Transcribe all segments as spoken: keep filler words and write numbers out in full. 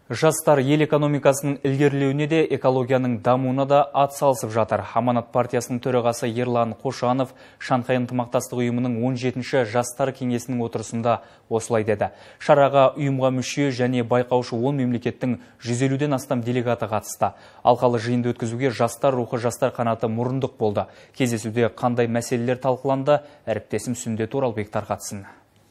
Жастар ел экономикасының ілгерілеуіне де, экологияның дамуына да ат салысып жатыр. Аманат партиясының төрағасы Ерлан Қошанов Шанхай ынтымақтастық ұйымының он жетінші жастар кеңесінің отырысында осылай деді. Шараға ұйымға мүше және байқаушы он мемлекеттің жүз елуден астам делегаты қатысты. Алқалы жиынды өткізуге жастар рухы, жастар қанаты мұрындық болды. Кездесуде қандай мәселелер талқыланды, әріптесім Сүндет Оралбек тарқатсын.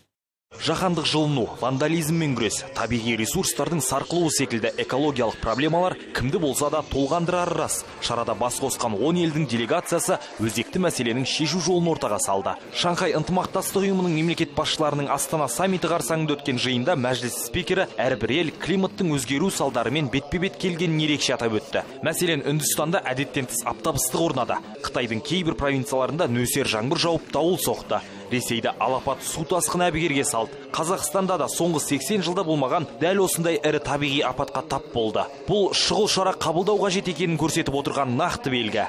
Жаһандық жылыну, вандализммен күрес, табиғи ресурстардың сарқылуы секілді экологиялық проблемалар кімді болса да толғандырары рас. Шарада бас қосқан он елдің делегациясы өзекті мәселенің шешу жолын ортаға салды. Шанхай ынтымақтастық ұйымының мемлекет басшыларының Астана саммиті қарсаңында өткен жиында мәжіліс спикері әрбір ел климаттың өзгеру салдарымен бетпе-бет келгенін ерекше атап өтті. Мәселен, Үндістанда әдеттен тыс аптап ыстық орнады. Қытайдың кейбір провинцияларында нөсер жаңбыр жауып дауыл соқты. Ресейді алапат су тасқыны әбігерге салды. Қазақстанда да соңғы сексен жылда болмаған дәл осындай ірі табиғи апатқа тап болды. Бұл шұғыл шара қабылдау қажет екенін көрсетіп отырған нақты белгі.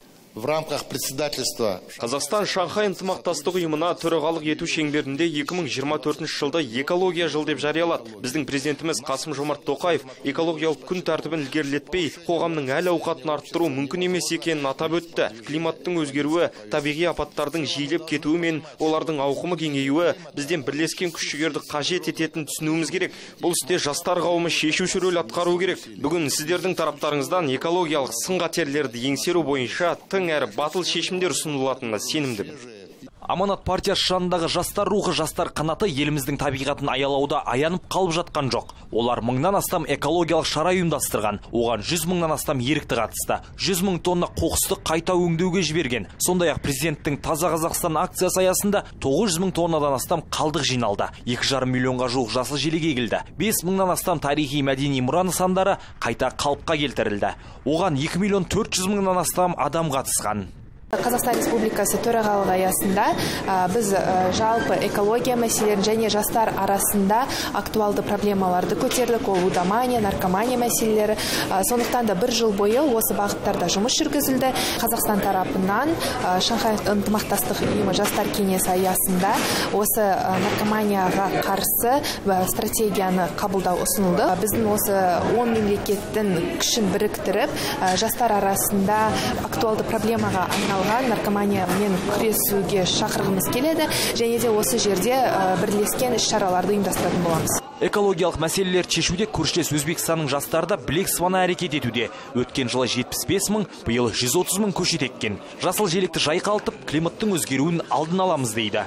В рамках председательства Қазақстан Шанхай ынтымақтастық ұйымына төрағалық ету шеңберінде екі мың жиырма төртінші жылды экология жыл деп жариялады. Біздің президентіміз Қасым Жомарт Тоқаев экологиялық күн тәртібін ілгерілетпей, қоғамның әл-ауқатын арттыру мүмкін емес екенін атап өтті. Климаттың өзгеруі, табиғи апаттардың жиілеп кетуі мен олардың ауқымы кеңеюі бізден бірлескен күш-жігерді қажет ететінін түсінуіміз керек. Бұл істе жастар қауымы шешуші рөл атқару керек. Бүгін сіздердің тараптарыңыздан экологиялық сын-қатерлерді еңсеру бойынша әрі батыл шешімдер ұсынылатынына сенімдімін. Аманат партиясы жанындағы жастар рухы, жастар қанаты еліміздің табиғатын аялауда аянып қалып жатқан жоқ. Олар мыңнан астам экологиялық шара ұйымдастырған. Оған жүз мыңнан астам ерікті қатысты. жүз мың тонна қоқысты қайта өңдеуге жіберген. Сондай-ақ президенттің Таза Қазақстан акциясы аясында тоғыз жүз мың тоннадан астам қалдық жиналды. екі жарым миллионға жуық жасыл желек егілді. бес мыңнан астам тарихи мәдени мұра нысандары қайта қалыпқа келтірілді. Оған екі миллион төрт жүз мыңнан астам адам қатысқан. Қазақстан Республикасы төрағалығы аясында біз жалпы экология мәселелерін және жастар арасында актуалды проблемаларды көтердік. Ол лудомания, наркомания мәселелері. Сондықтан да бір жыл бойы осы бағыттарда жұмыс жүргізілді. Қазақстан тарапынан Шанхай ынтымақтастық ұйымы жастар кеңесі аясында осы наркоманияға қарсы стратегияны қабылдау ұсынылды. Біздің осы он мемлекеттің күшін біріктіріп, жастар арасында актуалды проблемаға айналған наркоманиямен күресуге шақырғымыз келеді, және де осы жерде бірлескен іс-шараларды ұйымдастыратын боламыз. Экологиялық мәселелер шешуде көршілес Өзбекстанның жастары да білек сыбана әрекет етуде. Өткен жылы жетпіс бес мың, биыл жүз отыз мың көшет еккен. Жасыл желекті жайқалтып, климаттың өзгеруін алдын аламыз дейді.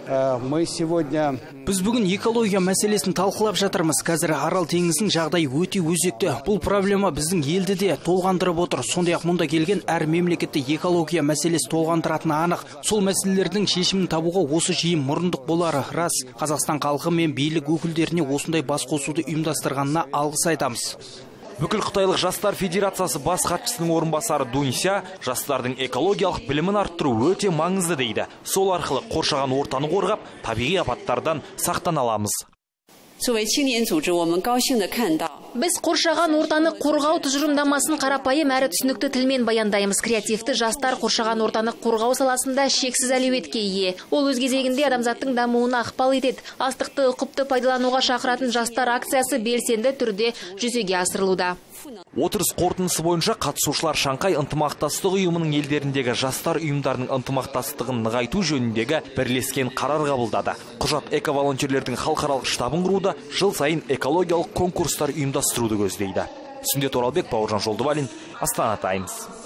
Мы сегодня Біз бүгін экология мәселесін талқылап жатырмыз. Қазір Арал теңізінің жағдайы өте өзекті. Бұл проблема біздің елді де толғандырып отыр. Сондай-ақ мұнда келген әр мемлекетте экология мәселесі толғандыратыны анық. Сол мәселелердің шешімін табуға осы жиын мұрындық болары рас. Қазақстан халқы мен билік өкілдеріне осындай бас қосуды ұйымдастырғанына алғыс айтамыз. Бүкіл Қытайлық жастар федерациясы бас хатшысының орынбасары Дунься жастардың экологиялық білімін арттыру өте маңызды дейді. Сол арқылы қоршаған ортаны қорғап, табиғи апаттардан сақтана аламыз. Біз қоршаған ортаны қорғау тұжырымдамасын қарапайым әрі түсінікті тілмен баяндаймыз. Креативті жастар қоршаған ортаны қорғау саласында шексіз әлеуетке ие. Ол өз кезегінде адамзаттың дамуына ықпал етеді. Астықты ұқыпты пайдалануға шақыратын жастар акциясы белсенді түрде жүзеге асырылуда. Отырыс қорытындысы бойынша қатысушылар Шанхай ынтымақтастық ұйымының елдеріндегі жастар ұйымдарының ынтымақтастығын нығайту жөніндегі бірлескен қарар қабылдады. Құжат эко-волонтерлердің халықаралық штабын құруда, жыл сайын экологиялық конкурстар ұйымдастыруды көздейді. Сүндет Оралбек, Бауыржан Жолдыбалин, Астана Таймс.